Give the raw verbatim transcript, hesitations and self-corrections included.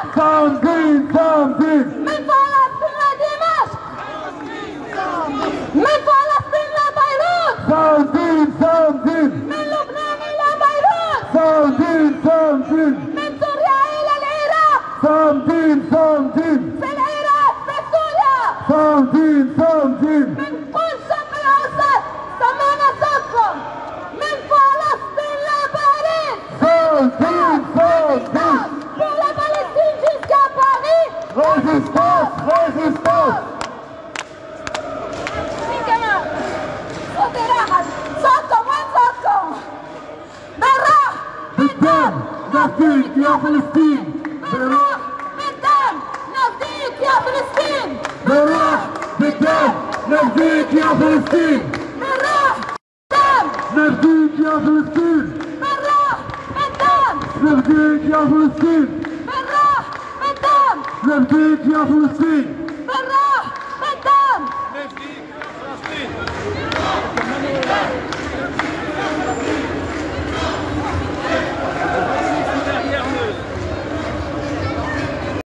صامدين صامدين من فلسطين لدمشق، من فلسطين لبيروت، صامدين صامدين من لبنان إلى بيروت، صامدين صامدين من سوريا إلى العراق، صامدين صامدين في العراق في سوريا، صامدين صامدين من كل شق الأوسط سمعنا صوتكم، من فلسطين لباريس، صامدين صامدين pour la Palestine jusqu'à Paris. ريزيستانس ريزيستانس مين كمان؟ صوتي راحت، صوتكم وين صوتكم؟ بالروح بالدم نفديك يا فلسطين بالروح بالدم نفديك يا فلسطين، بالروح بالدم نفديك يا فلسطين بالروح بالدم نفديك يا فلسطين بالروح بالدم نفديك يا فلسطين بالروح بالدم نفديك يا فلسطين بالروح بالدم نفديك يا فلسطين.